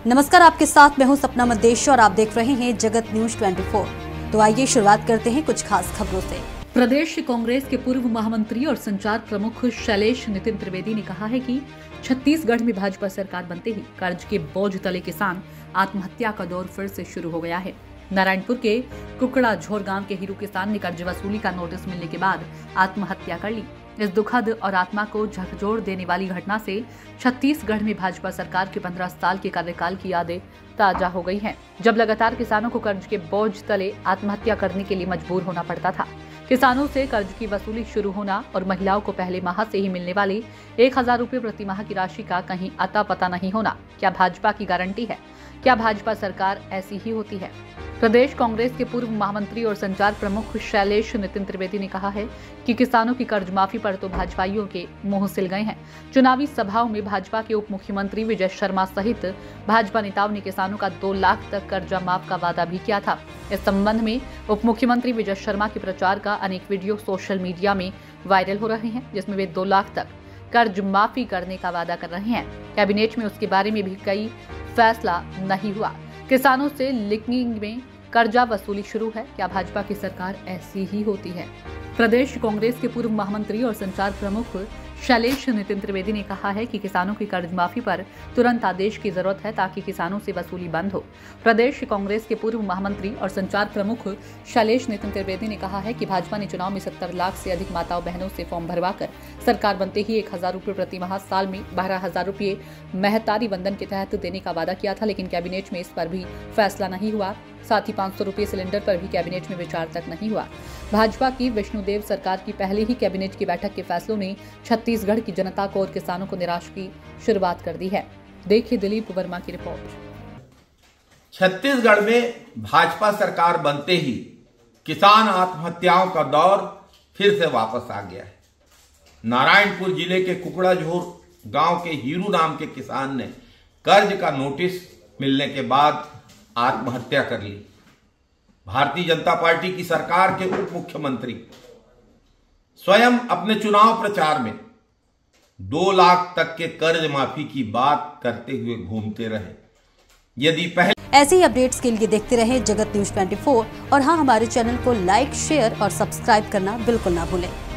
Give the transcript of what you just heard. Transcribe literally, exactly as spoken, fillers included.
नमस्कार, आपके साथ मैं हूं सपना मदेश और आप देख रहे हैं जगत न्यूज चौबीस। तो आइए शुरुआत करते हैं कुछ खास खबरों से। प्रदेश कांग्रेस के पूर्व महामंत्री और संचार प्रमुख शैलेश नितिन त्रिवेदी ने कहा है कि छत्तीसगढ़ में भाजपा सरकार बनते ही कर्ज के बोझ तले किसान आत्महत्या का दौर फिर से शुरू हो गया है। नारायणपुर के कुकड़ा झोर गांव के हीरू किसान ने कर्ज वसूली का नोटिस मिलने के बाद आत्महत्या कर ली। इस दुखद और आत्मा को झकझोर देने वाली घटना से छत्तीसगढ़ में भाजपा सरकार के पंद्रह साल के कार्यकाल की यादें ताजा हो गई हैं, जब लगातार किसानों को कर्ज के बोझ तले आत्महत्या करने के लिए मजबूर होना पड़ता था। किसानों से कर्ज की वसूली शुरू होना और महिलाओं को पहले माह से ही मिलने वाली एक हजार रूपए प्रति माह की राशि का कहीं अता पता नहीं होना क्या भाजपा की गारंटी है? क्या भाजपा सरकार ऐसी ही होती है? प्रदेश कांग्रेस के पूर्व महामंत्री और संचार प्रमुख शैलेश नितिन त्रिवेदी ने कहा है कि किसानों की कर्ज माफी पर तो भाजपाइयों के मुंह सिल गए हैं। चुनावी सभाओं में भाजपा के उप मुख्यमंत्री विजय शर्मा सहित भाजपा नेताओं ने किसानों का दो लाख तक कर्जा माफ का वादा भी किया था। इस संबंध में उप मुख्यमंत्री विजय शर्मा के प्रचार का अनेक वीडियो सोशल मीडिया में वायरल हो रहे हैं, जिसमें वे दो लाख तक कर्ज माफी करने का वादा कर रहे हैं। कैबिनेट में उसके बारे में भी कई फैसला नहीं हुआ। किसानों से लिंकिंग में कर्जा वसूली शुरू है। क्या भाजपा की सरकार ऐसी ही होती है? प्रदेश कांग्रेस के पूर्व महामंत्री और संचार प्रमुख शैलेश नितिन त्रिवेदी ने कहा है कि किसानों की कर्ज माफी पर तुरंत आदेश की जरूरत है ताकि किसानों से वसूली बंद हो। प्रदेश कांग्रेस के पूर्व महामंत्री और संचार प्रमुख शैलेश नितिन त्रिवेदी ने कहा है कि भाजपा ने चुनाव में सत्तर लाख से अधिक माताओं बहनों से फॉर्म भरवाकर सरकार बनते ही एक हजार रूपए प्रति माह, साल में बारह हजार रूपए महतारी वंदन के तहत देने का वादा किया था, लेकिन कैबिनेट में इस पर भी फैसला नहीं हुआ। साथ ही पाँच सौ रूपये सिलेंडर पर भी कैबिनेट में विचार तक नहीं हुआ। भाजपा की विष्णुदेव सरकार की पहले ही कैबिनेट की बैठक के फैसलों ने छत्तीसगढ़ की जनता को और किसानों को निराश की शुरुआत कर दी है। देखिए दिलीप वर्मा की रिपोर्ट। छत्तीसगढ़ में भाजपा सरकार बनते ही किसान आत्महत्याओं का दौर फिर से वापस आ गया है। नारायणपुर जिले के कुकड़ा झोर गांव के हीरू नाम के किसान ने कर्ज का नोटिस मिलने के बाद आत्महत्या कर ली। भारतीय जनता पार्टी की सरकार के उप मुख्यमंत्री स्वयं अपने चुनाव प्रचार में दो लाख तक के कर्ज माफी की बात करते हुए घूमते रहे। यदि पहले ऐसे ही अपडेट्स के लिए देखते रहे जगत न्यूज चौबीस और हाँ, हमारे चैनल को लाइक, शेयर और सब्सक्राइब करना बिल्कुल ना भूलें।